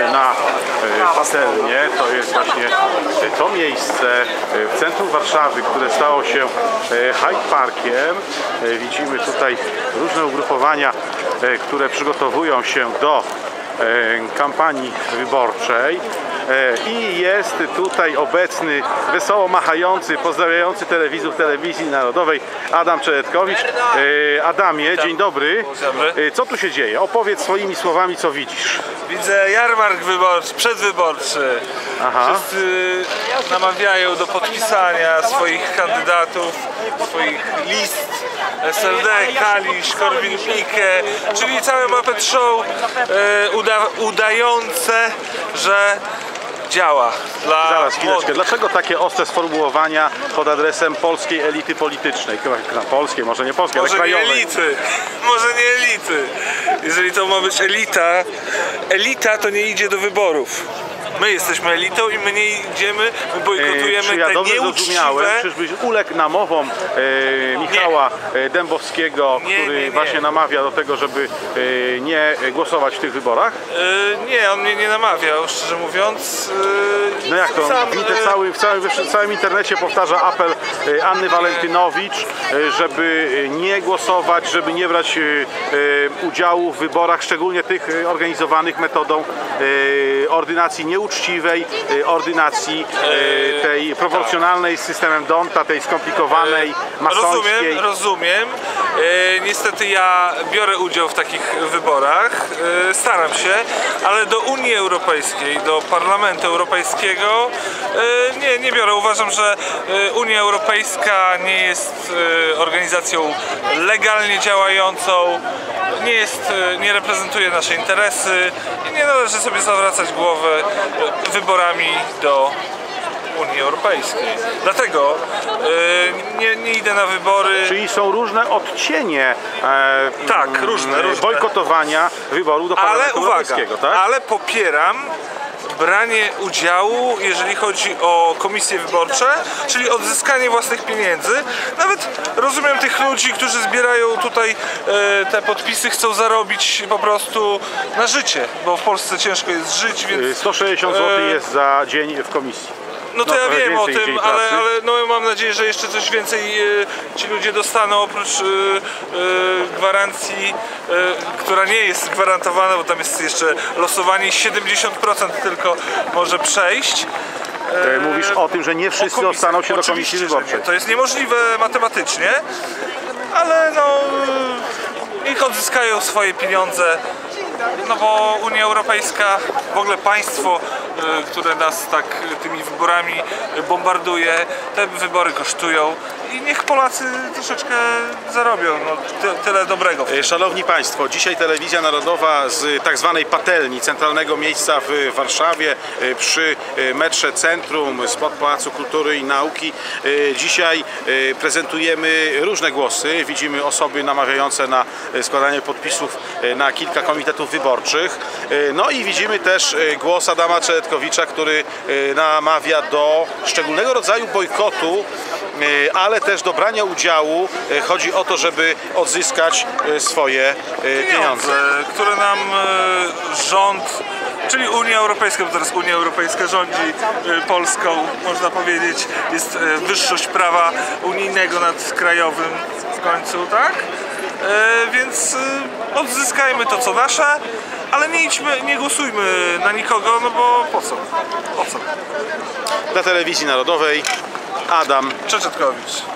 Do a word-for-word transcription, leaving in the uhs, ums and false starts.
na Patelnię. To jest właśnie to miejsce w centrum Warszawy, które stało się Hyde Parkiem. Widzimy tutaj różne ugrupowania, które przygotowują się do kampanii wyborczej. I jest tutaj obecny, wesoło machający, pozdrawiający telewizów Telewizji Narodowej Adam Czeretkowicz. Adamie, dzień dobry. Co tu się dzieje? Opowiedz swoimi słowami, co widzisz. Widzę jarmark wyborczy, przedwyborczy. Aha. Wszyscy namawiają do podpisania swoich kandydatów, swoich list. S L D, Kalisz, Korwin-Mikke, czyli całe Muppet Show e, uda, udające, że działa dla Zaraz, chwileczkę. młodych. Dlaczego takie ostre sformułowania pod adresem polskiej elity politycznej? Chyba polskiej, może nie polskiej, Może ale nie krajowej. elity, może nie elity. Jeżeli to ma być elita, elita to nie idzie do wyborów. My jesteśmy elitą i my nie idziemy, my bojkotujemy Czy ja te dobrze nieuczciwe... zrozumiałem? Czyżbyś uległ namowom e, Michała nie. Dębowskiego, nie, który nie, nie. właśnie namawia do tego, żeby e, nie głosować w tych wyborach? E, nie, on mnie nie namawiał, szczerze mówiąc. E, No jak to? sam, W, inter, całym, w, całym, w całym internecie powtarza apel e, Anny Walentynowicz, e, żeby nie głosować, żeby nie brać e, e, udziału w wyborach, szczególnie tych e, organizowanych metodą e, ordynacji nieuczciwej, uczciwej ordynacji e, tej proporcjonalnej z systemem Donta, tej skomplikowanej, masońskiej. Rozumiem, rozumiem. E, niestety ja biorę udział w takich wyborach, e, staram się, ale do Unii Europejskiej, do Parlamentu Europejskiego e, nie, nie biorę. Uważam, że Unia Europejska nie jest e, organizacją legalnie działającą, nie, jest, nie reprezentuje nasze interesy i nie należy sobie zawracać głowy wyborami do Unii Europejskiej. Dlatego yy, nie, nie idę na wybory. Czyli są różne odcienie e, tak, różne, różne. bojkotowania wyborów do Parlamentu ale, uwaga, Europejskiego, tak? Ale popieram branie udziału, jeżeli chodzi o komisje wyborcze, czyli odzyskanie własnych pieniędzy. Nawet rozumiem tych ludzi, którzy zbierają tutaj e, te podpisy, chcą zarobić po prostu na życie, bo w Polsce ciężko jest żyć, więc... sto sześćdziesiąt złotych jest za dzień w komisji. No to no, ja wiem o tym, ale, pracy. ale no, mam nadzieję, że jeszcze coś więcej e, ci ludzie dostaną oprócz e, e, gwarancji, e, która nie jest gwarantowana, bo tam jest jeszcze losowanie, siedemdziesiąt procent tylko może przejść. E, Mówisz o tym, że nie wszyscy dostaną się do komisji wyborczej. To jest niemożliwe matematycznie, ale no niech odzyskają swoje pieniądze. No bo Unia Europejska, w ogóle państwo, które nas tak tymi wyborami bombarduje, te wybory kosztują i niech Polacy troszeczkę zarobią, no, ty, tyle dobrego. Szanowni Państwo, dzisiaj Telewizja Narodowa z tak zwanej Patelni, centralnego miejsca w Warszawie, przy metrze Centrum, spod Pałacu Kultury i Nauki. Dzisiaj prezentujemy różne głosy. Widzimy osoby namawiające na składanie podpisów na kilka komitetów wyborczych. No i widzimy też głos Adama Czeretkowicza, który namawia do szczególnego rodzaju bojkotu, ale też do brania udziału. Chodzi o to, żeby odzyskać swoje pieniądze, pieniądze które nam rząd, czyli Unia Europejska, bo teraz Unia Europejska rządzi Polską, można powiedzieć, jest wyższość prawa unijnego nad krajowym w końcu, tak? E, więc e, odzyskajmy to, co nasze, ale nie idźmy, nie głosujmy na nikogo, no bo po co? Po co? Dla Telewizji Narodowej Adam Czeretkowicz.